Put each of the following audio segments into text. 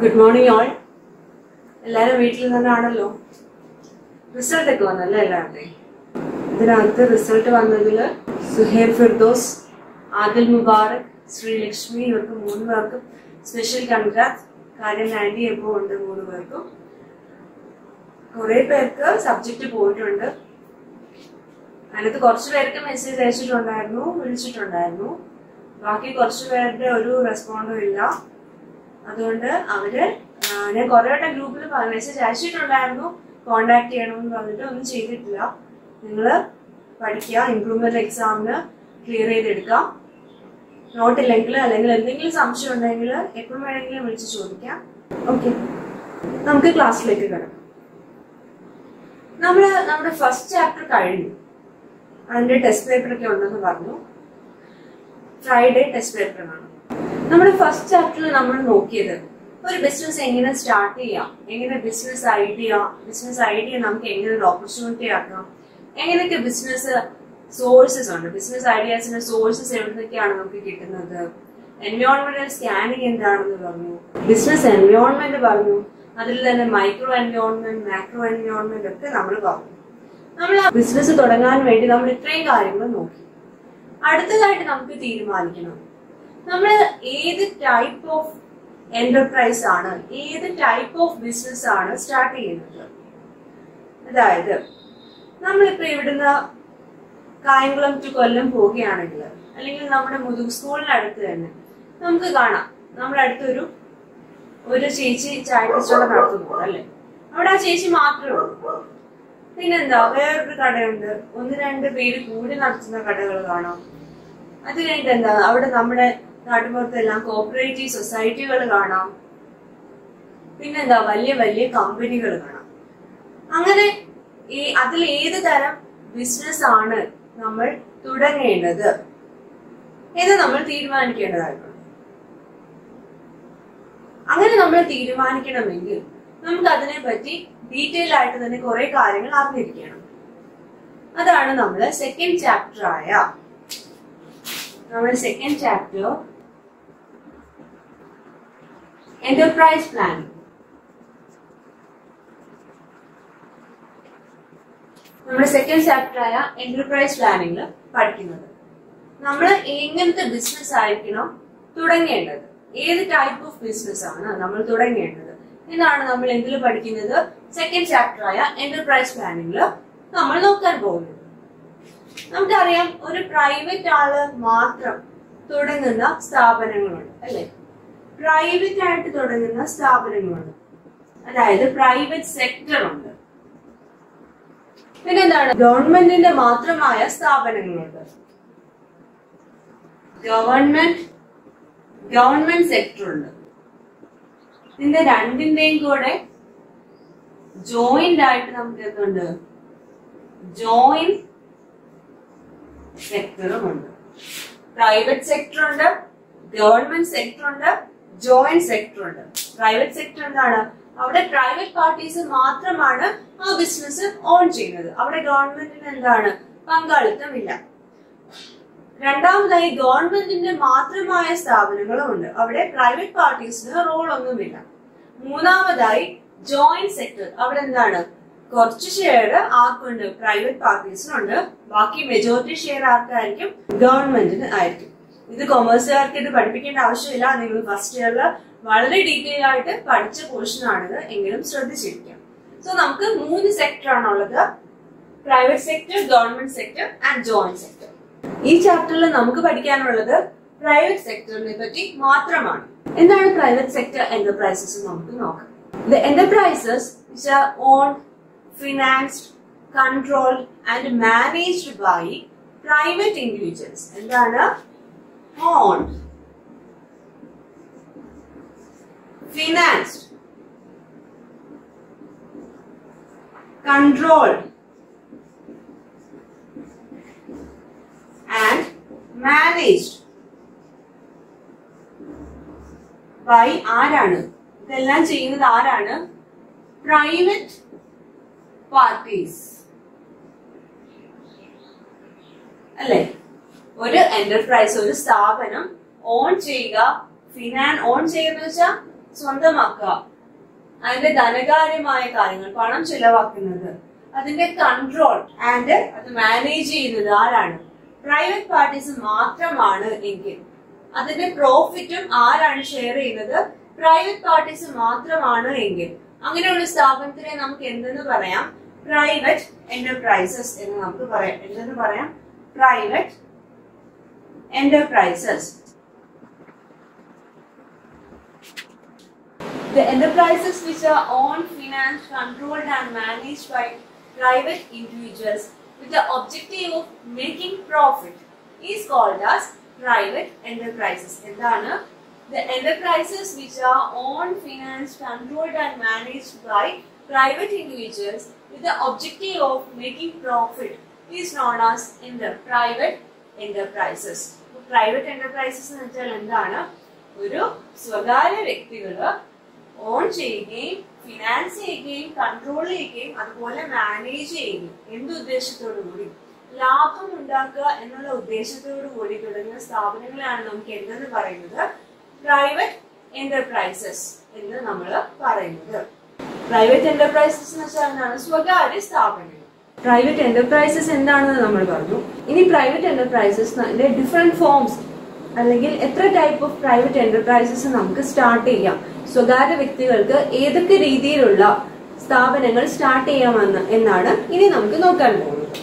Good morning all. എല്ലാവരും വീട്ടിൽ നിന്നാണല്ലോ. Result ഒക്കെ വന്നല്ലേ എല്ലാവരുടെയും. ഇതിനകത്ത് റിസൾട്ട് വന്നതിൽ സുഹൈർ ഫിർദോസ്, ആദിൽ മുബാറക്, ശ്രീലക്ഷ്മി ഇവർക്ക് 3 പേർക്കും സ്പെഷ്യൽ കൺഗ്രാറ്റ്സ്. കാര്യം 90 എബോ ഉണ്ട് 3 പേർക്കും. കുറെ പേർക്ക് സബ്ജക്റ്റ് പോയിട്ടുണ്ട്. അതിനകത്ത് കുറച്ച് പേർക്ക് മെസ്സേജ് അയച്ചിട്ടുണ്ടായിരുന്നു, വിളിച്ചിട്ടുണ്ടായിരുന്നു. ബാക്കി കുറച്ച് പേരുടെ ഒരു റെസ്പോണ്ടും ഇല്ല. അതുകൊണ്ട് അവര് ഞാൻ കുറെ വട്ടം ഗ്രൂപ്പിൽ മെസ്സേജ് അയച്ചിട്ടുണ്ടായിരുന്നു, കോണ്ടാക്ട് ചെയ്യണമെന്ന് പറഞ്ഞിട്ട് ഒന്നും ചെയ്തിട്ടില്ല. നിങ്ങൾ പഠിക്കുക, ഇംപ്രൂവ്മെന്റ് എക്സാമിന് ക്ലിയർ ചെയ്തെടുക്കാം. നോട്ടില്ലെങ്കിൽ അല്ലെങ്കിൽ എന്തെങ്കിലും സംശയം ഉണ്ടെങ്കിൽ എപ്പോഴും വേണമെങ്കിലും വിളിച്ച് ചോദിക്കാം. ഓക്കെ, നമുക്ക് ക്ലാസ്സിലേക്ക് കിടക്കാം. നമ്മുടെ ഫസ്റ്റ് ചാപ്റ്റർ കഴിഞ്ഞു. അതിന്റെ ടെസ്റ്റ് പേപ്പർ ഒക്കെ ഉണ്ടെന്ന് പറഞ്ഞു. ഫ്രൈഡേ ടെസ്റ്റ് പേപ്പറാണ്. നമ്മുടെ ഫസ്റ്റ് ചാപ്റ്ററിൽ നമ്മൾ നോക്കിയത് ഒരു ബിസിനസ് എങ്ങനെ സ്റ്റാർട്ട് ചെയ്യാം, എങ്ങനെ ബിസിനസ് ഐഡിയ നമുക്ക് എങ്ങനെ ഒരു ഓപ്പർച്യൂണിറ്റി ആക്കാം, എങ്ങനെയൊക്കെ ബിസിനസ് സോഴ്സസ് ഉണ്ട്, ബിസിനസ് ഐഡിയാസിന്റെ സോഴ്സസ് എവിടുന്നൊക്കെയാണ് നമുക്ക് കിട്ടുന്നത്, എൻവയോൺമെന്റൽ സ്കാനിങ് എന്താണെന്ന് പറഞ്ഞു, ബിസിനസ് എൻവയോൺമെന്റ് പറഞ്ഞു, അതിൽ തന്നെ മൈക്രോ എൻവയോൺമെന്റ്, മാക്രോ എൻവയോൺമെന്റ് ഒക്കെ നമ്മൾ പറഞ്ഞു. നമ്മൾ ആ ബിസിനസ് തുടങ്ങാൻ വേണ്ടി നമ്മൾ ഇത്രയും കാര്യങ്ങൾ നോക്കി. അടുത്തതായിട്ട് നമുക്ക് തീരുമാനിക്കണം നമ്മൾ ഏത് ടൈപ്പ് ഓഫ് എന്റർപ്രൈസ് ആണ്, ഏത് ടൈപ്പ് ഓഫ് ബിസിനസ് ആണ് സ്റ്റാർട്ട് ചെയ്യുന്നത്. അതായത് നമ്മളിപ്പോ ഇവിടുന്ന് കായംകുളം ടു കൊല്ലം പോവുകയാണെങ്കിൽ, അല്ലെങ്കിൽ നമ്മുടെ മുതുക് സ്കൂളിനടുത്ത് തന്നെ നമുക്ക് കാണാം, നമ്മുടെ അടുത്തൊരു ചേച്ചി ചായ കച്ചവടം നടത്തുന്നുണ്ട് അല്ലെ. അവിടെ ആ ചേച്ചി മാത്രമേ ഉള്ളൂ. പിന്നെന്താ, വേറൊരു കടയുണ്ട്, 1-2 പേര് കൂടി നടത്തുന്ന കടകൾ കാണാം. അത് കഴിഞ്ഞിട്ട് എന്താ, അവിടെ നമ്മുടെ നാട്ടുപുറത്തെല്ലാം കോപ്പറേറ്റീവ് സൊസൈറ്റികൾ കാണാം. പിന്നെന്താ, വലിയ വലിയ കമ്പനികൾ കാണാം. അങ്ങനെ അതിൽ ഏത് തരം ബിസിനസ് ആണ് നമ്മൾ തുടങ്ങേണ്ടത് എന്ന് നമ്മൾ തീരുമാനിക്കേണ്ടതായിട്ടുണ്ട്. അങ്ങനെ നമ്മൾ തീരുമാനിക്കണമെങ്കിൽ നമുക്ക് അതിനെ പറ്റി ഡീറ്റെയിൽ ആയിട്ട് തന്നെ കുറെ കാര്യങ്ങൾ അറിഞ്ഞിരിക്കണം. അതാണ് നമ്മള് സെക്കൻഡ് ചാപ്റ്റർ എന്റർപ്രൈസ് പ്ലാനിംഗ്. നമ്മുടെ സെക്കൻഡ് ചാപ്റ്റർ ആയ എന്റർപ്രൈസ് പ്ലാനിംഗിൽ പഠിക്കുന്നത് നമ്മൾ എങ്ങനത്തെ ബിസിനസ് ആയിരിക്കണം തുടങ്ങേണ്ടത്, ഏത് ടൈപ്പ് ഓഫ് ബിസിനസ് ആണ് നമ്മൾ തുടങ്ങേണ്ടത് എന്നാണ് നമ്മൾ എന്തിൽ പഠിക്കുന്നത്. സെക്കൻഡ് ചാപ്റ്റർ ആയ എന്റർപ്രൈസ് പ്ലാനിംഗിൽ നമ്മൾ നോക്കാൻ പോകുന്നത്. നമുക്കറിയാം, ഒരു പ്രൈവറ്റ് ആള് മാത്രം തുടങ്ങുന്ന സ്ഥാപനങ്ങളുണ്ട് അല്ലെ. പ്രൈവറ്റ് ആയിട്ട് തുടങ്ങുന്ന സ്ഥാപനങ്ങളുണ്ട്, അതായത് പ്രൈവറ്റ് സെക്ടർ ഉണ്ട്. പിന്നെന്താണ്, ഗവൺമെന്റിന്റെ മാത്രമായ സ്ഥാപനങ്ങളുണ്ട്, ഗവൺമെന്റ് സെക്ടർ ഉണ്ട്. ഇതിന്റെ രണ്ടിന്റെയും കൂടെ ജോയിന്റ് ആയിട്ട് നമുക്ക് എന്തുണ്ട്, ജോയിന്റ് സെക്ടറും ഉണ്ട്. പ്രൈവറ്റ് സെക്ടർ ഉണ്ട്, ഗവൺമെന്റ് സെക്ടർ ഉണ്ട്, ജോയിന്റ് സെക്ടർ ഉണ്ട്. പ്രൈവറ്റ് സെക്ടർ എന്താണ്, അവിടെ പ്രൈവറ്റ് പാർട്ടീസ് മാത്രമാണ് ആ ബിസിനസ് ഓൺ ചെയ്യുന്നത്. അവിടെ ഗവൺമെന്റിന് എന്താണ് പങ്കാളിത്തമില്ല. രണ്ടാമതായി ഗവൺമെന്റിന്റെ മാത്രമായ സ്ഥാപനങ്ങളും ഉണ്ട്, അവിടെ പ്രൈവറ്റ് പാർട്ടീസിന് റോൾ ഒന്നുമില്ല. മൂന്നാമതായി ജോയിന്റ് സെക്ടർ, അവിടെ എന്താണ് കുറച്ച് ഷെയർ ആർക്കുണ്ട്, പ്രൈവറ്റ് പാർട്ടീസിനുണ്ട്, ബാക്കി മെജോറിറ്റി ഷെയർ ആർക്കായിരിക്കും, ഗവൺമെന്റിന് ആയിരിക്കും. ഇത് കൊമേഴ്സുകാർക്ക് ഇത് പഠിപ്പിക്കേണ്ട ആവശ്യമില്ല, നിങ്ങൾ ഫസ്റ്റ് ഇയറിൽ വളരെ ഡീറ്റെയിൽ ആയിട്ട് പഠിച്ച പോർഷൻ ആണിത്, എങ്കിലും ശ്രദ്ധിച്ചിരിക്കാം. സോ നമുക്ക് 3 സെക്ടർ ആണുള്ളത്, private sector, government sector and joint sector. ഈ ചാപ്റ്ററിൽ നമുക്ക് പഠിക്കാനുള്ളത് പ്രൈവറ്റ് സെക്ടറിനെ പറ്റി മാത്രമാണ്. എന്താണ് പ്രൈവറ്റ് സെക്ടർ എന്റർപ്രൈസസ് നമുക്ക് നോക്കാം. The enterprises which are owned, financed, controlled and managed by private individuals. എന്താണ് owned, financed, controlled and managed by ആരാണ്, ഇതെല്ലാം ചെയ്യുന്നത് ആരാണ്, പ്രൈവറ്റ് പാർട്ടീസ് അല്ലെ. ഒരു എന്റർപ്രൈസ്, ഒരു സ്ഥാപനം ഓൺ ചെയ്യുക, ഓൺ ചെയ്യുന്ന വെച്ചാൽ സ്വന്തമാക്കുക, അതിന്റെ ധനകാര്യമായ കാര്യങ്ങൾ, പണം ചെലവാക്കുന്നത്, അതിന്റെ കൺട്രോൾ ആൻഡ് അത് മാനേജ് ചെയ്യുന്നത് ആരാണ്? പ്രൈവറ്റ് പാർട്ടീസ് മാത്രമാണ് എങ്കിൽ അതിന്റെ പ്രോഫിറ്റും ആരാണ് ഷെയർ ചെയ്യുന്നത്? പ്രൈവറ്റ് പാർട്ടീസ് മാത്രമാണ് എങ്കിൽ അങ്ങനെയുള്ള സ്ഥാപനത്തിനെ നമുക്ക് എന്തെന്ന് പറയാം? പ്രൈവറ്റ് എന്റർപ്രൈസസ് എന്ന് നമുക്ക് പറയാം. എന്തെന്ന് പറയാം? Private enterprises. The enterprises which are owned, financed, controlled and managed by private individuals with the objective of making profit is called as private enterprises. എന്താണ്? The enterprises which are owned, financed, controlled and managed by private individuals with the objective of making profit is known as private enterprises. Private enterprises എന്ന് വെച്ചാൽ എന്താണ്? ഒരു സ്വകാര്യ വ്യക്തികള് on ചെയ്യുകയും finance ചെയ്യുകയും control ചെയ്യുകയും അതുപോലെ മാനേജ് ചെയ്യുകയും എന്ത് ഉദ്ദേശത്തോടു കൂടി? ലാഭം ഉണ്ടാക്കുക എന്നുള്ള ഉദ്ദേശത്തോടു കൂടി തുടങ്ങിയ സ്ഥാപനങ്ങളെയാണ് നമുക്ക് എന്തെന്ന് പറയുന്നത്? പ്രൈവറ്റ് എന്റർപ്രൈസസ് എന്ന് നമ്മൾ പറയുന്നത്. പ്രൈവറ്റ് എന്റർപ്രൈസസ് എന്ന് വെച്ചാൽ എന്താണ്? സ്വകാര്യ സ്ഥാപനങ്ങൾ. പ്രൈവറ്റ് എന്റർപ്രൈസസ് എന്താണെന്ന് നമ്മൾ പറഞ്ഞു. ഇനി പ്രൈവറ്റ് എന്റർപ്രൈസസിന്റെ ഡിഫറെന്റ് ഫോംസ് അല്ലെങ്കിൽ എത്ര ടൈപ്പ് ഓഫ് പ്രൈവറ്റ് എന്റർപ്രൈസസ് നമുക്ക് സ്റ്റാർട്ട് ചെയ്യാം, സ്വകാര്യ വ്യക്തികൾക്ക് ഏതൊക്കെ രീതിയിലുള്ള സ്ഥാപനങ്ങൾ സ്റ്റാർട്ട് ചെയ്യാമെന്ന് എന്നാണ് ഇനി നമുക്ക് നോക്കാൻ പോകുന്നത്.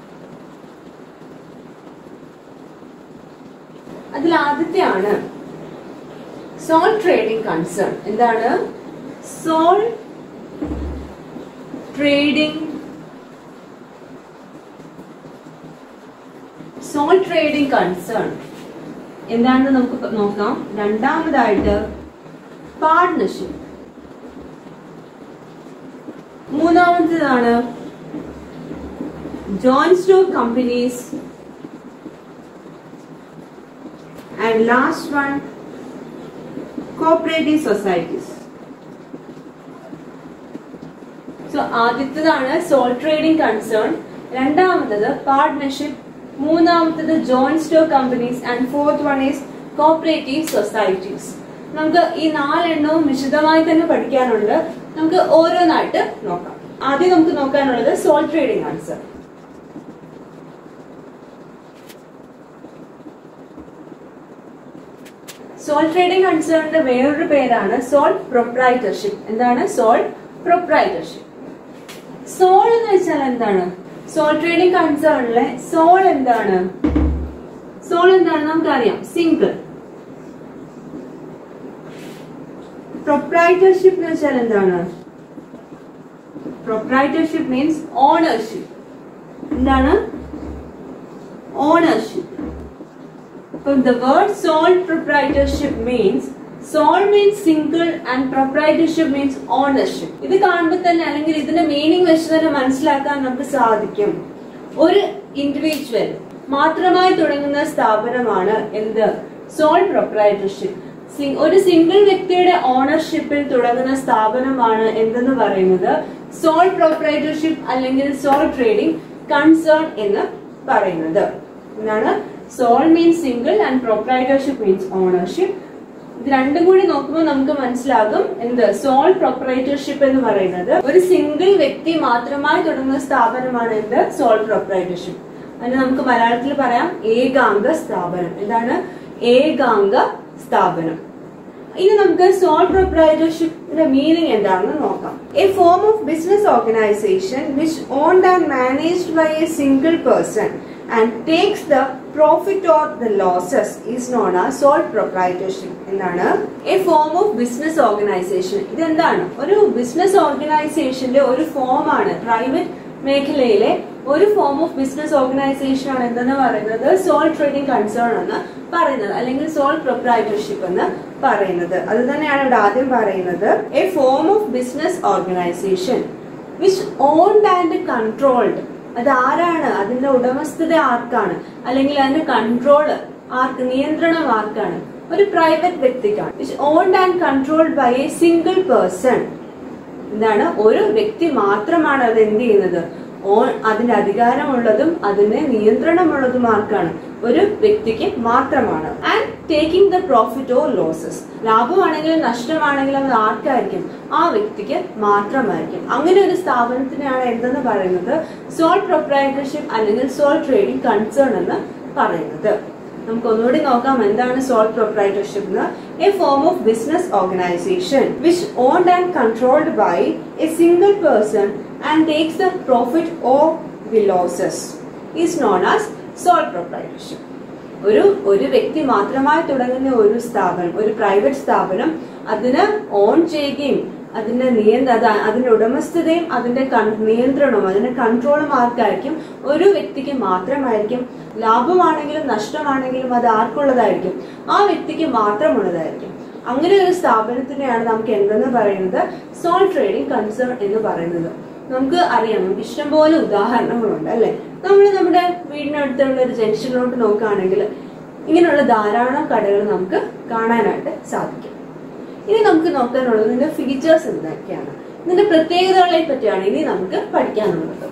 അതിൽ ആദ്യത്തെയാണ് സോൾ ട്രേഡിംഗ് കൺസേൺ. എന്താണ് sole trading? Sole trading concern എന്താണെന്ന് നമുക്ക് നോക്കാം. രണ്ടാമതായിട്ട് പാർട്ട്ണർഷിപ്പ്. മൂന്നാമത്തേതാണ് joint stock companies. And last one cooperative societies. So ആദ്യത്തേതാണ് സോൾ ട്രേഡിംഗ് കൺസേൺ, രണ്ടാമത്തത് പാർട്ട്ണർഷിപ്പ്, മൂന്നാമത്തത് joint stock companies and fourth one is cooperative societies. നമുക്ക് ഈ നാലെണ്ണവും വിശദമായി തന്നെ പഠിക്കാനുണ്ട്. നമുക്ക് ഓരോന്നായിട്ട് നോക്കാം. ആദ്യം നമുക്ക് നോക്കാനുള്ളത് sole trading concern. Sole trading കൺസേണിന്റെ വേറൊരു പേരാണ് സോൾ പ്രൊപ്രൈറ്റർഷിപ്പ്. എന്താണ് സോൾ പ്രൊപ്രൈറ്റർഷിപ്പ്? സോൾ എന്ന് വെച്ചാൽ എന്താണ്? സോൾ ട്രേഡിംഗ് കൺസേണിലെ സോൾ എന്താണ്? സോൾ എന്താണ് നമുക്കറിയാം, സിംഗിൾ. പ്രൊപ്രൈറ്റർഷിപ്പ് എന്ന് വെച്ചാൽ എന്താണ്? Proprietorship means ownership. എന്താണ് ownership? The word sole proprietorship means sole means single and proprietorship means ownership. ഇത് കാണുമ്പോൾ തന്നെ അല്ലെങ്കിൽ ഇതിന്റെ മീനിങ് വെച്ച് തന്നെ മനസ്സിലാക്കാൻ നമുക്ക് സാധിക്കും. ഒരു ഇൻഡിവിജ്വൽ മാത്രമായി തുടങ്ങുന്ന സ്ഥാപനമാണ് എന്ത്? Sole proprietorship. ഒരു സിംഗിൾ വ്യക്തിയുടെ ഓണർഷിപ്പിൽ തുടങ്ങുന്ന സ്ഥാപനമാണ് എന്തെന്ന് പറയുന്നത്? സോൾ പ്രൊപ്രൈറ്റർഷിപ്പ് അല്ലെങ്കിൽ സോൾ ട്രേഡിംഗ് കൺസേൺ എന്ന് പറയുന്നത്. എന്താണ്? Sole means single and proprietorship means ownership. ഇത് രണ്ടും കൂടി നോക്കുമ്പോൾ നമുക്ക് മനസ്സിലാകും എന്ത്? സോൾ പ്രൊപ്രൈറ്റർഷിപ്പ് എന്ന് പറയുന്നത് ഒരു സിംഗിൾ വ്യക്തി മാത്രമായി തുടങ്ങുന്ന സ്ഥാപനമാണ് എന്ത്? Sole proprietorship. അതിന് നമുക്ക് മലയാളത്തിൽ പറയാം ഏകാംഗ സ്ഥാപനം. എന്താണ് ഏകാംഗ സ്ഥാപനം? ഇനി നമുക്ക് സോൾ പ്രൊപ്രൈറ്റർഷിപ്പിന്റെ മീനിങ് എന്താണെന്ന് നോക്കാം. A form of business organisation which owned and managed by a single person and takes the profit or the losses is known as sole proprietorship. എന്താണ്? a form of business organization. ഇതെന്താണ്? ഒരു business ഓർഗനൈസേഷന്റെ ഒരു form ആണ്. Private മേഖലയിലെ ഒരു form of business organisation ആണ് എന്തെന്ന് പറയുന്നത്? സോൾ ട്രേഡിംഗ് കൺസേൺ എന്ന് പറയുന്നത് അല്ലെങ്കിൽ സോൾ പ്രൊപ്രൈറ്റർഷിപ്പ് എന്ന് പറയുന്നത്. അത് തന്നെയാണ് ഇവിടെ ആദ്യം പറയുന്നത്. A form of business organisation which owned and controlled. അത് ആരാണ്? അതിന്റെ ഉടമസ്ഥത ആർക്കാണ്? അല്ലെങ്കിൽ അതിന്റെ കൺട്രോള് ആർക്ക്? നിയന്ത്രണം ആർക്കാണ്? ഒരു പ്രൈവറ്റ് വ്യക്തിക്കാണ്. Which owned and controlled by a single person. എന്താണ്? ഒരു വ്യക്തി മാത്രമാണ് അത് എന്ത് ചെയ്യുന്നത്? അതിന്റെ അധികാരമുള്ളതും അതിന്റെ നിയന്ത്രണമുള്ളതും ആർക്കാണ്? ഒരു വ്യക്തിക്ക് മാത്രമാണ്. And taking the profit or losses. ലാഭമാണെങ്കിലും നഷ്ടമാണെങ്കിലും അത് ആർക്കായിരിക്കും? ആ വ്യക്തിക്ക് മാത്രമായിരിക്കും. അങ്ങനെ ഒരു സ്ഥാപനത്തിനെയാണ് എന്തെന്ന് പറയുന്നത്? സോൾ പ്രൊപ്രൈറ്റർഷിപ്പ് അല്ലെങ്കിൽ സോൾ ട്രേഡിംഗ് കൺസേൺ എന്ന് പറയുന്നത്. നമുക്ക് ഒന്നുകൂടി നോക്കാം എന്താണ് സോൾ പ്രൊപ്രൈറ്റർഷിപ്പ് എന്ന്. A form of business organisation which owned and controlled by a single person and takes the profit or the losses is known as sole proprietorship. ഒരു വ്യക്തി മാത്രമായി തുടങ്ങുന്ന ഒരു സ്ഥാപനം, ഒരു പ്രൈവറ്റ് സ്ഥാപനം, അതിന് ഓൺ ചെയ്യുകയും അതിന്റെ ഉടമസ്ഥതയും അതിന്റെ നിയന്ത്രണവും അതിന്റെ കൺട്രോളും ആർക്കായിരിക്കും? ഒരു വ്യക്തിക്ക് മാത്രമായിരിക്കും. ലാഭമാണെങ്കിലും നഷ്ടമാണെങ്കിലും അത് ആർക്കുള്ളതായിരിക്കും? ആ വ്യക്തിക്ക് മാത്രമുള്ളതായിരിക്കും. അങ്ങനെ ഒരു സ്ഥാപനത്തിനെയാണ് നമുക്ക് എന്തെന്ന് പറയുന്നത്? സോൾ ട്രേഡിംഗ് കൺസേൺ എന്ന് പറയുന്നത്. നമുക്ക് അറിയാം, നമുക്ക് ഇഷ്ടംപോലെ ഉദാഹരണങ്ങളുണ്ട് അല്ലെ. നമ്മൾ നമ്മുടെ വീടിനടുത്തുള്ള ഒരു ജംഗ്ഷനിലോട്ട് നോക്കുകയാണെങ്കിൽ ഇങ്ങനെയുള്ള ധാരാളം കടകൾ നമുക്ക് കാണാനായിട്ട് സാധിക്കും. ഇനി നമുക്ക് നോക്കാനുള്ളത് ഇതിന്റെ ഫീച്ചേഴ്സ് എന്തൊക്കെയാണ്, ഇതിന്റെ പ്രത്യേകതകളെ പറ്റിയാണ് ഇനി നമുക്ക് പഠിക്കാനുള്ളത്.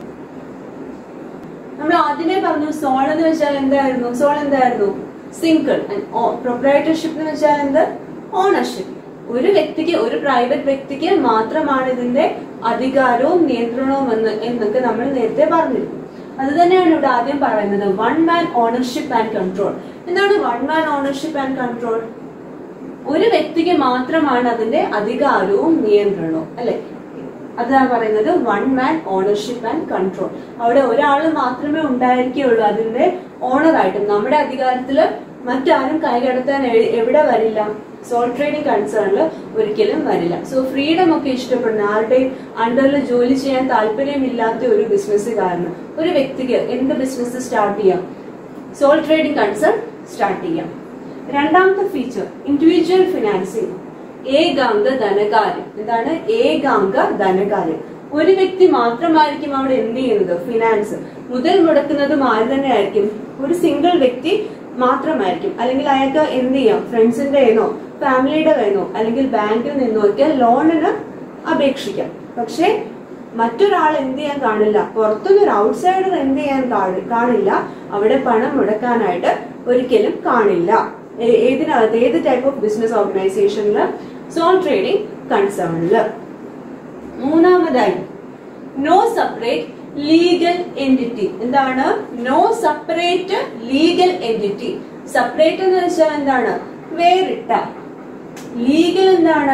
നമ്മൾ ആദ്യമേ പറഞ്ഞു സോൾ എന്ന് വെച്ചാൽ എന്തായിരുന്നു? സോൾ എന്തായിരുന്നു? സിംഗിൾ. പ്രൊപ്രൈറ്റർഷിപ്പ് എന്ന് വെച്ചാൽ എന്ത്? ഓണർഷിപ്പ്. ഒരു വ്യക്തിക്ക്, ഒരു പ്രൈവറ്റ് വ്യക്തിക്ക് മാത്രമാണ് ഇതിന്റെ അധികാരവും നിയന്ത്രണവും എന്നൊക്കെ നമ്മൾ നേരത്തെ പറഞ്ഞിരുന്നു. അത് തന്നെയാണ് ഇവിടെ ആദ്യം പറയുന്നത്, one man ownership and control. എന്താണ് one man ownership and control? ഒരു വ്യക്തിക്ക് മാത്രമാണ് അതിന്റെ അധികാരവും നിയന്ത്രണവും അല്ലെ. അതാണ് പറയുന്നത് one man ownership and control. അവിടെ ഒരാൾ മാത്രമേ ഉണ്ടായിരിക്കുകയുള്ളൂ അതിന്റെ ഓണറായിട്ടും. നമ്മുടെ അധികാരത്തില് മറ്റാരും കൈകടത്താൻ എവിടെ വരില്ല? സോൾ ട്രേഡിംഗ് കൺസേണിൽ ഒരിക്കലും വരില്ല. സോ ഫ്രീഡം ഒക്കെ ഇഷ്ടപ്പെടുന്ന, ആരുടെയും അണ്ടറിൽ ജോലി ചെയ്യാൻ താല്പര്യമില്ലാത്ത ഒരു ബിസിനസ്സുകാരന്, ഒരു വ്യക്തിക്ക് എന്ത് ബിസിനസ് സ്റ്റാർട്ട് ചെയ്യാം? സോൾ ട്രേഡിംഗ് കൺസേൺ സ്റ്റാർട്ട് ചെയ്യാം. രണ്ടാമത്തെ ഫീച്ചർ ഇൻഡിവിജ്വൽ ഫിനാൻസിങ്, ഏകാംഗ ധനകാര്യം. എന്താണ് ഏകാംഗ ധനകാര്യം? ഒരു വ്യക്തി മാത്രമായിരിക്കും അവിടെ എന്ത് ചെയ്യുന്നത്? ഫിനാൻസ് മുതൽ മുടക്കുന്നതും ആര് തന്നെ ആയിരിക്കും? ഒരു സിംഗിൾ വ്യക്തി മാത്രമായിരിക്കും. അല്ലെങ്കിൽ അയാൾക്ക് എന്ത് ചെയ്യാം? ഫ്രണ്ട്സിന്റെ കയ്യിന്നോ ഫാമിലിയുടെ കയ്യിന്നോ അല്ലെങ്കിൽ ബാങ്കിൽ നിന്നോ ഒക്കെ ലോണിന് അപേക്ഷിക്കാം. പക്ഷെ മറ്റൊരാൾ എന്ത് ചെയ്യാൻ കാണില്ല, പുറത്തുനിന്നൊരു ഔട്ട്സൈഡർ എന്ത് ചെയ്യാൻ കാണില്ല, അവിടെ പണം മുടക്കാനായിട്ട് ഒരിക്കലും കാണില്ല. ഏതിനകത്ത്, ഏത് ടൈപ്പ് ഓഫ് ബിസിനസ് ഓർഗനൈസേഷനില്? സോൾ ട്രേഡിംഗ് കൺസേണില്. മൂന്നാമതായി നോ സെപ്പറേറ്റ് ലീഗൽ എൻറ്റിറ്റി. എന്താണ് no separate legal entity? Separate എന്ന് വെച്ചാൽ എന്താണ്? വേറിട്ട. ലീഗൽ എന്താണ്?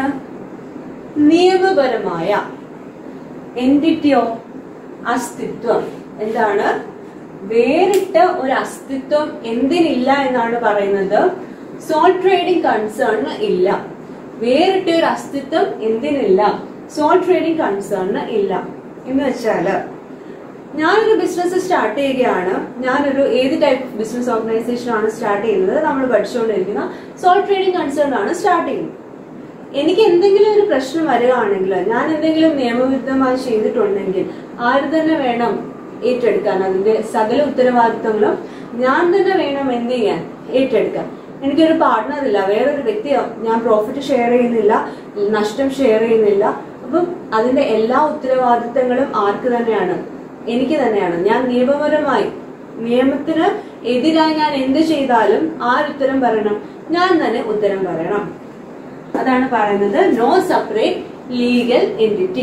നിയമപരമായ. എൻറ്റിറ്റിയോ? അസ്തിത്വം. എന്താണ്? വേറിട്ട ഒരു അസ്തിത്വം എന്തിനില്ല എന്നാണ് പറയുന്നത്? സോൾ ട്രേഡിംഗ് കൺസേണിന് ഇല്ല. വേറിട്ട ഒരു അസ്തിത്വം എന്തിനില്ല? സോൾ ട്രേഡിംഗ് കൺസേണിന് ഇല്ല. എന്ന് വെച്ചാല് ഞാനൊരു ബിസിനസ് സ്റ്റാർട്ട് ചെയ്യുകയാണ്, ഞാനൊരു ഏത് ടൈപ്പ് ഓഫ് ബിസിനസ് ഓർഗനൈസേഷൻ ആണ് സ്റ്റാർട്ട് ചെയ്യുന്നത്? നമ്മൾ പഠിച്ചുകൊണ്ടിരിക്കുന്ന സോൾ ട്രേഡിംഗ് കൺസേൺ ആണ് സ്റ്റാർട്ട് ചെയ്യുന്നത്. എനിക്ക് എന്തെങ്കിലും ഒരു പ്രശ്നം വരികയാണെങ്കിൽ, ഞാൻ എന്തെങ്കിലും നിയമവിരുദ്ധമായി ചെയ്തിട്ടുണ്ടെങ്കിൽ ആര് തന്നെ വേണം ഏറ്റെടുക്കാൻ? അതിന്റെ സകല ഉത്തരവാദിത്തങ്ങളും ഞാൻ തന്നെ വേണം എന്ത് ചെയ്യാൻ? ഏറ്റെടുക്കാൻ. എനിക്കൊരു പാർട്ട്ണർ ഇല്ല, വേറൊരു വ്യക്തിയോ. ഞാൻ പ്രോഫിറ്റ് ഷെയർ ചെയ്യുന്നില്ല, നഷ്ടം ഷെയർ ചെയ്യുന്നില്ല. അപ്പം അതിന്റെ എല്ലാ ഉത്തരവാദിത്തങ്ങളും ആർക്ക് തന്നെയാണ്? എനിക്ക് തന്നെയാണ്. ഞാൻ നിയമപരമായി, നിയമത്തിന് എതിരായി ഞാൻ എന്ത് ചെയ്താലും ആരുത്തരം പറയണം? ഞാൻ തന്നെ ഉത്തരം പറയണം. അതാണ് പറയുന്നത് നോ സെപ്പറേറ്റ് ലീഗൽ എൻറ്റിറ്റി.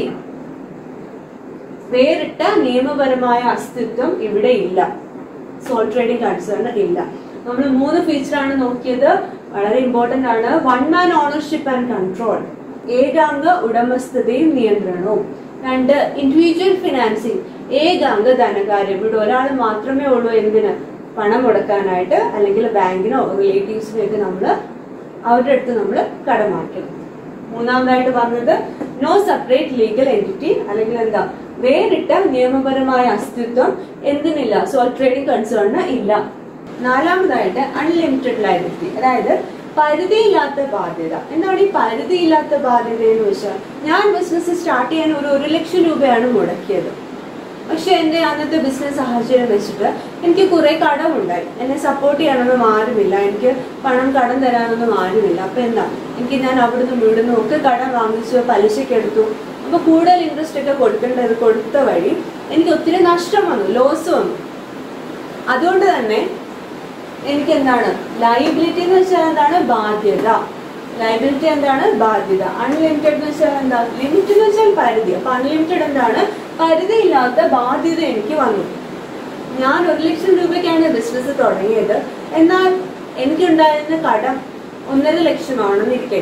വേറിട്ട നിയമപരമായ അസ്തിത്വം ഇവിടെ ഇല്ല, സോൾ ട്രേഡിംഗ് കൺസേൺ ഇല്ല. നമ്മൾ 3 ഫീച്ചറാണ് നോക്കിയത്, വളരെ ഇമ്പോർട്ടന്റ് ആണ്. One man ownership and control, ഏകാംഗ ഉടമസ്ഥതയും നിയന്ത്രണവും. 2 ഇൻഡിവിജ്വൽ ഫിനാൻസിങ്, ഏകാംഗ ധനകാര്യം. ഇവിടെ ഒരാൾ മാത്രമേ ഉള്ളൂ എന്തിന്? പണം മുടക്കാനായിട്ട്, അല്ലെങ്കിൽ ബാങ്കിനോ റിലേറ്റീവ്സിനോ ഒക്കെ അവരുടെ അടുത്ത് നമ്മൾ കടം വാങ്ങിക്കണം. മൂന്നാമതായിട്ട് പറഞ്ഞത് നോ സെപ്പറേറ്റ് ലീഗൽ എൻറ്റിറ്റി, അല്ലെങ്കിൽ എന്താ? വേറിട്ട നിയമപരമായ അസ്തിത്വം എന്തിനില്ല? സോൾ ട്രേഡിംഗ് കൺസേണിന് ഇല്ല. നാലാമതായിട്ട് അൺലിമിറ്റഡ് ലയബിലിറ്റി, അതായത് പരിധിയില്ലാത്ത ബാധ്യത. എന്താണ് ഈ പരിധിയില്ലാത്ത ബാധ്യത എന്ന് വെച്ചാൽ, ഞാൻ ബിസിനസ് സ്റ്റാർട്ട് ചെയ്യാൻ ഒരു 1 ലക്ഷം രൂപയാണ് മുടക്കിയത്. പക്ഷെ എന്റെ അന്നത്തെ ബിസിനസ് സാഹചര്യം വെച്ചിട്ട് എനിക്ക് കുറെ കടമുണ്ടായി. എന്നെ സപ്പോർട്ട് ചെയ്യാനൊന്നും ആരുമില്ല, എനിക്ക് കടം തരാനൊന്നും ആരുമില്ല. അപ്പൊ എന്താ, ഞാൻ അവിടുന്ന് ഇവിടുന്ന് ഒക്കെ കടം വാങ്ങിച്ചു, പലിശക്ക് എടുത്തു. അപ്പൊ കൂടുതൽ ഇൻട്രസ്റ്റ് ഒക്കെ കൊടുത്ത വഴി എനിക്ക് ഒത്തിരി നഷ്ടം വന്നു, ലോസ് വന്നു. അതുകൊണ്ട് തന്നെ എനിക്ക് എന്താണ് ലയബിലിറ്റി എന്ന് വെച്ചാൽ എന്താണ് ബാധ്യത. ലയബിലിറ്റി എന്താണ് ബാധ്യത. അൺലിമിറ്റഡ് എന്ന് വെച്ചാൽ എന്താ ലിമിറ്റ് എന്ന് വെച്ചാൽ പരിധി. അപ്പൊ അൺലിമിറ്റഡ് എന്താണ് പരിധിയില്ലാത്ത ബാധ്യത എനിക്ക് വന്നു. ഞാൻ 1 ലക്ഷം രൂപയ്ക്കാണ് ബിസിനസ് തുടങ്ങിയത്. എന്നാൽ എനിക്കുണ്ടായിരുന്ന കടം 1.5 ലക്ഷമാണെന്നിരിക്കട്ടെ.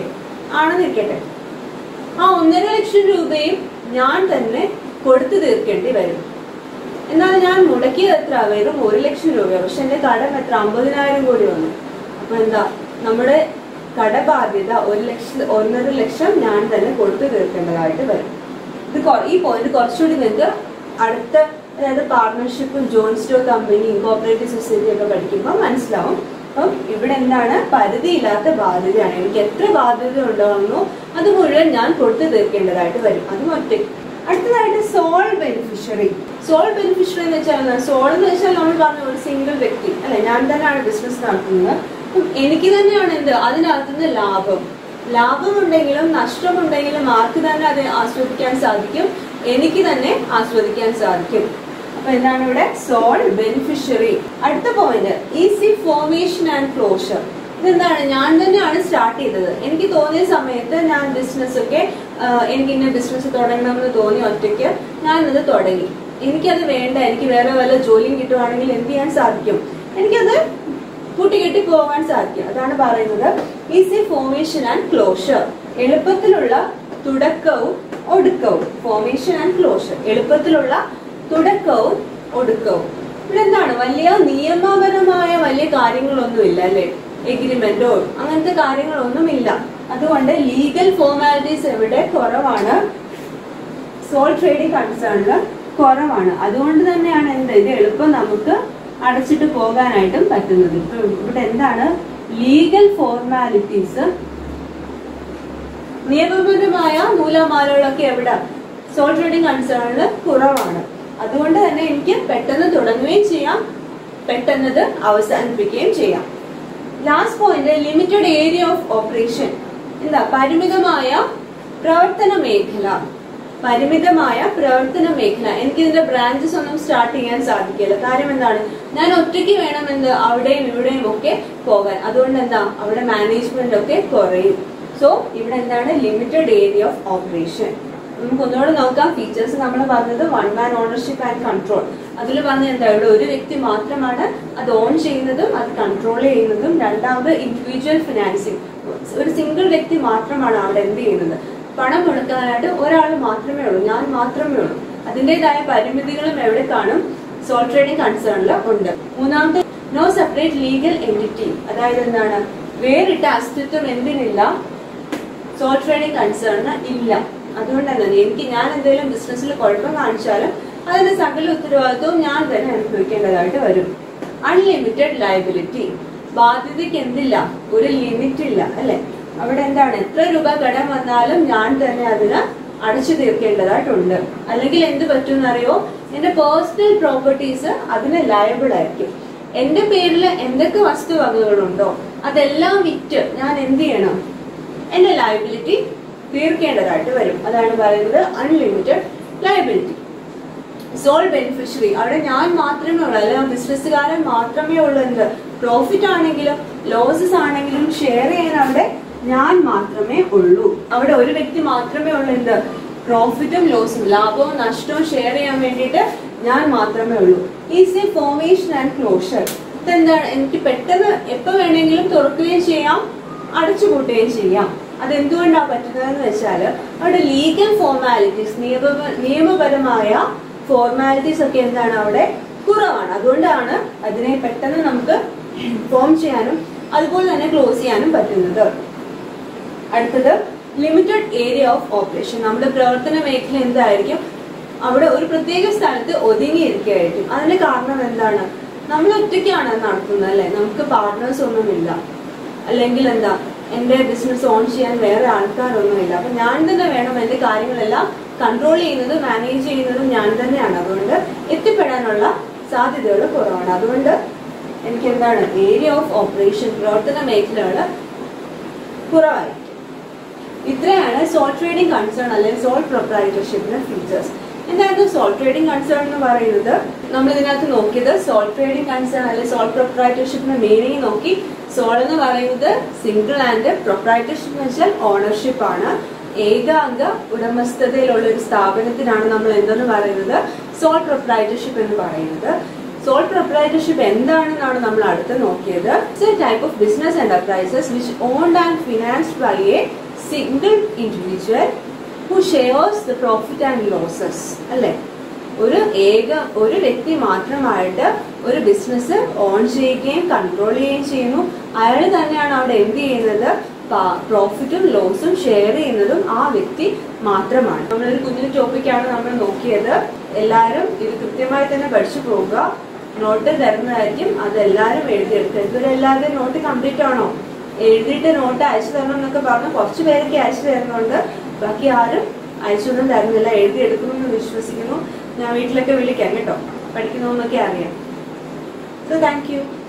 ആ 1.5 ലക്ഷം രൂപയും ഞാൻ തന്നെ കൊടുത്തു തീർക്കേണ്ടി വരും. എന്നാൽ ഞാൻ മുടക്കിയത് എത്ര? വെറും 1 ലക്ഷം രൂപയാണ്. പക്ഷെ എന്റെ കടം എത്ര? 50,000 കൂടി വന്നു. അപ്പൊ എന്താ നമ്മുടെ കടബാധ്യത 1.5 ലക്ഷം ഞാൻ തന്നെ കൊടുത്തു തീർക്കേണ്ടതായിട്ട് വരും. ഈ പോയിന്റ് കുറച്ചുകൂടി നിങ്ങൾക്ക് അടുത്ത അതായത് പാർട്ണർഷിപ്പും ജോയിന്റ് സ്റ്റോക്ക് കമ്പനിയും കോപ്പറേറ്റീവ് സൊസൈറ്റി ഒക്കെ പഠിക്കുമ്പോൾ മനസ്സിലാവും. അപ്പം ഇവിടെ എന്താണ് പരിധിയില്ലാത്ത ബാധ്യതയാണ്. എനിക്ക് എത്ര ബാധ്യത ഉണ്ടാകുന്നു അത് മുഴുവൻ ഞാൻ കൊടുത്തു തീർക്കേണ്ടതായിട്ട് വരും. അതും ഒറ്റ. അടുത്തതായിട്ട് സോൾ ബെനിഫിഷ്യറി. സോൾ ബെനിഫിഷ്യറി എന്ന് വെച്ചാൽ സോൾ എന്ന് വെച്ചാൽ നമ്മൾ പറഞ്ഞ ഒരു സിംഗിൾ വ്യക്തി അല്ലെ, ഞാൻ തന്നെയാണ് ബിസിനസ് നടത്തുന്നത്. അപ്പം എനിക്ക് തന്നെയാണ് എന്ത് അതിനകത്തുനിന്ന് ലാഭമുണ്ടെങ്കിലും നഷ്ടമുണ്ടെങ്കിലും ആർക്ക് തന്നെ അത് ആസ്വദിക്കാൻ സാധിക്കും? എനിക്ക് തന്നെ ആസ്വദിക്കാൻ സാധിക്കും. അപ്പൊ എന്താണ് ഇവിടെ സോൾ ബെനിഫിഷ്യറി. അടുത്ത point easy formation and closure. ഇതെന്താണ് ഞാൻ തന്നെയാണ് സ്റ്റാർട്ട് ചെയ്തത്. എനിക്ക് തോന്നിയ സമയത്ത് ഞാൻ ബിസിനസ് ഒക്കെ എനിക്ക് ഇന്ന ബിസിനസ് തുടങ്ങണമെന്ന് തോന്നി ഒറ്റയ്ക്ക് ഞാനത് തുടങ്ങി. എനിക്കത് വേണ്ട, എനിക്ക് വേറെ വല്ല ജോലിയും കിട്ടുവാണെങ്കിൽ എന്ത് ചെയ്യാൻ സാധിക്കും? എനിക്കത് കൂട്ടിക്കെട്ടി പോകാൻ സാധിക്കും. അതാണ് പറയുന്നത് ഈസി ഫോർമേഷൻ ആൻഡ് ക്ലോഷർ. എളുപ്പത്തിലുള്ള തുടക്കവും ഒടുക്കവും. ഫോർമേഷൻ ആൻഡ് ക്ലോഷർ എളുപ്പത്തിലുള്ള തുടക്കവും ഒടുക്കവും. ഇവിടെ എന്താണ് വലിയ നിയമപരമായ വലിയ കാര്യങ്ങളൊന്നുമില്ല അല്ലെ, എഗ്രിമെന്റോ അങ്ങനത്തെ കാര്യങ്ങളൊന്നുമില്ല. അതുകൊണ്ട് ലീഗൽ ഫോർമാലിറ്റീസ് എവിടെ കുറവാണ്, സോൾ ട്രേഡിംഗ് കൺസേണില് കുറവാണ്. അതുകൊണ്ട് തന്നെയാണ് ഇത് എളുപ്പം നമുക്ക് അടച്ചിട്ട് പോകാനായിട്ടും പറ്റുന്നത്. ഇവിടെ എന്താണ് ലീഗൽ ഫോർമാലിറ്റീസ്, നിയമപരമായ നൂലാമാലകളൊക്കെ എവിടെ സോൾ ട്രേഡിംഗ് കൺസേണില് കുറവാണ്. അതുകൊണ്ട് തന്നെ എനിക്ക് പെട്ടെന്ന് തുടങ്ങുകയും ചെയ്യാം, പെട്ടെന്നത് അവസാനിപ്പിക്കുകയും ചെയ്യാം. Last point limited area of operation. എന്താ പരിമിതമായ പ്രവർത്തന മേഖല. എനിക്ക് ഇതിന്റെ ബ്രാഞ്ചസ് ഒന്നും സ്റ്റാർട്ട് ചെയ്യാൻ സാധിക്കില്ല. കാര്യം എന്താണ് ഞാൻ ഒറ്റയ്ക്ക് വേണമെന്ന് അവിടെയും ഇവിടെയും ഒക്കെ പോകാൻ. അതുകൊണ്ട് എന്താ അവിടെ മാനേജ്മെന്റ് ഒക്കെ കുറയും. സോ ഇവിടെ എന്താണ് ലിമിറ്റഡ് ഏരിയ ഓഫ് ഓപ്പറേഷൻ. നമുക്ക് ഒന്നുകൂടെ നോക്കാം. ഫീച്ചേഴ്സ് നമ്മൾ പറഞ്ഞത് 1 man ഓണർഷിപ്പ് ആൻഡ് കൺട്രോൾ. അതിൽ പറഞ്ഞ എന്താ ഇവിടെ ഒരു വ്യക്തി മാത്രമാണ് അത് ഓൺ ചെയ്യുന്നതും അത് കൺട്രോൾ ചെയ്യുന്നതും. രണ്ടാമത് ഇൻഡിവിജ്വൽ ഫിനാൻസിങ്. ഒരു സിംഗിൾ വ്യക്തി മാത്രമാണ് അവിടെ എന്ത് ചെയ്യുന്നത്, പണം മുടക്കാനായിട്ട് ഒരാൾ മാത്രമേ ഉള്ളൂ, ഞാൻ മാത്രമേ ഉള്ളൂ. അതിൻ്റെതായ പരിമിതികളും എവിടെ കാണും? സോൾ ട്രേഡിംഗ് കൺസേണിൽ ഉണ്ട്. മൂന്നാമത്തെ നോ സെപ്പറേറ്റ് ലീഗൽ എൻറ്റിറ്റി. അതായത് എന്താണ് വേറിട്ട അസ്തിത്വം എന്തിനില്ല? സോൾ ട്രേഡിംഗ് കൺസേണിന് ഇല്ല. അതുകൊണ്ട് തന്നെ ഞാൻ എന്തെങ്കിലും ബിസിനസ്സിൽ കുഴപ്പം കാണിച്ചാലും അതിന്റെ സകല ഉത്തരവാദിത്വവും ഞാൻ തന്നെ അനുഭവിക്കേണ്ടതായിട്ട് വരും. Unlimited liability. ബാധ്യതയ്ക്ക് എന്തില്ല? ഒരു ലിമിറ്റ് ഇല്ല അല്ലെ. അവിടെ എന്താണ് എത്ര രൂപ കടം വന്നാലും ഞാൻ തന്നെ അതിന് അടച്ചു തീർക്കേണ്ടതായിട്ടുണ്ട്. അല്ലെങ്കിൽ എന്ത് പറ്റുമെന്നറിയോ? എന്റെ പേഴ്സണൽ പ്രോപ്പർട്ടീസ് അതിന് ലയബിൾ ആയിരിക്കും. എന്റെ പേരിൽ എന്തൊക്കെ വസ്തുവകകളുണ്ടോ അതെല്ലാം വിറ്റ് ഞാൻ എന്ത് ചെയ്യണം? എന്റെ ലയബിലിറ്റി തീർക്കേണ്ടതായിട്ട് വരും. അതാണ് പറയുന്നത് അൺലിമിറ്റഡ് ലയബിലിറ്റി. Soul beneficiary. അവിടെ ഞാൻ മാത്രമേ ഉള്ളൂ, അല്ലെങ്കിൽ ബിസിനസ്സുകാരൻ മാത്രമേ ഉള്ളൂ. എന്ത് പ്രോഫിറ്റ് ആണെങ്കിലും ലോസസ് ആണെങ്കിലും ഷെയർ ചെയ്യാൻ അവിടെ ഞാൻ മാത്രമേ ഉള്ളൂ. അവിടെ ഒരു വ്യക്തി മാത്രമേ ഉള്ളൂ. എന്ത് പ്രോഫിറ്റും ലോസും ലാഭവും നഷ്ടവും ഷെയർ ചെയ്യാൻ വേണ്ടിയിട്ട് ഞാൻ മാത്രമേ ഉള്ളൂ. Easy formation and closure. ഇതെന്താണ്? എനിക്ക് പെട്ടെന്ന് എപ്പോ വേണമെങ്കിലും തുറക്കുകയും ചെയ്യാം, അടച്ചുപൂട്ടുകയും ചെയ്യാം. അതെന്തുകൊണ്ടാണ് പറ്റുന്നതെന്ന് വെച്ചാൽ അവിടെ ലീഗൽ ഫോർമാലിറ്റീസ്, നിയമപരമായ ഫോർമാലിറ്റീസ് ഒക്കെ എന്താണ് അവിടെ കുറവാണ്. അതുകൊണ്ടാണ് അതിനെ പെട്ടെന്ന് നമുക്ക് ഫോം ചെയ്യാനും അതുപോലെ തന്നെ ക്ലോസ് ചെയ്യാനും പറ്റുന്നത്. അടുത്തത് ലിമിറ്റഡ് ഏരിയ ഓഫ് ഓപ്പറേഷൻ. നമ്മുടെ പ്രവർത്തന മേഖല എന്തായിരിക്കും? അവിടെ ഒരു പ്രത്യേക സ്ഥലത്ത് ഒതുങ്ങിയിരിക്കുകയായിരിക്കും. അതിന്റെ കാരണം എന്താണ്? നമ്മൾ ഒറ്റയ്ക്കാണ് നടത്തുന്നത് അല്ലെ, നമുക്ക് പാർട്ട്നേഴ്സ് ഒന്നുമില്ല. അല്ലെങ്കിൽ എന്താ എന്റെ ബിസിനസ് ഓൺ ചെയ്യാൻ വേറെ ആൾക്കാരൊന്നുമില്ല. അപ്പൊ ഞാൻ തന്നെ വേണം എന്റെ കാര്യങ്ങളെല്ലാം കൺട്രോൾ ചെയ്യുന്നതും മാനേജ് ചെയ്യുന്നതും ഞാൻ തന്നെയാണ്. അതുകൊണ്ട് എത്തിപ്പെടാനുള്ള സാധ്യതകൾ കുറവാണ്. അതുകൊണ്ട് എനിക്ക് എന്താണ് ഏരിയ ഓഫ് ഓപ്പറേഷൻ, പ്രവർത്തന മേഖലകൾ കുറവായിരിക്കും. ഇത്രയാണ് സോൾ ട്രേഡിംഗ് കൺസേൺ അല്ലെങ്കിൽ സോൾ പ്രൊപ്രൈറ്റർഷിപ്പിന്റെ ഫീച്ചേഴ്സ്. എന്തായിരുന്നു സോൾ ട്രേഡിംഗ് കൺസേൺ എന്ന് പറയുന്നത്? നമ്മൾ ഇതിനകത്ത് നോക്കിയത് സോൾ ട്രേഡിംഗ് കൺസേൺ അല്ലെങ്കിൽ സോൾ പ്രൊപ്രൈറ്റർഷിപ്പിന്റെ മീനിങ് നോക്കി. സോൾ എന്ന് പറയുന്നത് സിംഗിൾ ആൻഡ് പ്രൊപ്രൈറ്റർഷിപ്പ് എന്ന് വെച്ചാൽ ഓണർഷിപ്പ് ആണ്. ഏകാംഗ ഉടമസ്ഥതയിലുള്ള ഒരു സ്ഥാപനത്തിനാണ് നമ്മൾ എന്തെന്ന് പറയുന്നത്? സോൾ പ്രൊപ്രൈറ്റർഷിപ്പ് എന്ന് പറയുന്നത്. സോൾ പ്രൊപ്രൈറ്റർഷിപ്പ് എന്താണെന്നാണ് നമ്മൾ അടുത്ത് നോക്കിയത്. It's a type of business enterprises which owned and financed by a single individual who shares the profit and losses. അല്ലെ, ഒരു വ്യക്തി മാത്രമായിട്ട് ഒരു ബിസിനസ് ഓൺ ചെയ്യുകയും കൺട്രോൾ ചെയ്യുകയും ചെയ്യുന്നു. അയാൾ തന്നെയാണ് അവിടെ എന്ത് ചെയ്യുന്നത്? പ്രോഫിറ്റും ലോസും ഷെയർ ചെയ്യുന്നതും ആ വ്യക്തി മാത്രമാണ്. നമ്മളൊരു കുഞ്ഞു ടോപ്പിക്കാണ് നമ്മൾ നോക്കിയത്. എല്ലാവരും ഇത് കൃത്യമായി തന്നെ പഠിച്ചു പോവുക. നോട്ട് തരുന്നതായിരിക്കും, അത് എല്ലാവരും എഴുതിയെടുക്കുക. ഇതുവരെ എല്ലാവരുടെയും നോട്ട് കംപ്ലീറ്റ് ആണോ? എഴുതിയിട്ട് നോട്ട് അയച്ചു തരണം എന്നൊക്കെ പറഞ്ഞു കുറച്ച് പേരൊക്കെ അയച്ചു തരുന്നുണ്ട്. ബാക്കി ആരും അയച്ചൊന്നും തരുന്നില്ല. എഴുതിയെടുക്കണമെന്ന് വിശ്വസിക്കുന്നു. ഞാൻ വീട്ടിലൊക്കെ വിളിക്കാം കേട്ടോ, പഠിക്കണമെന്നൊക്കെ അറിയാം. So thank U.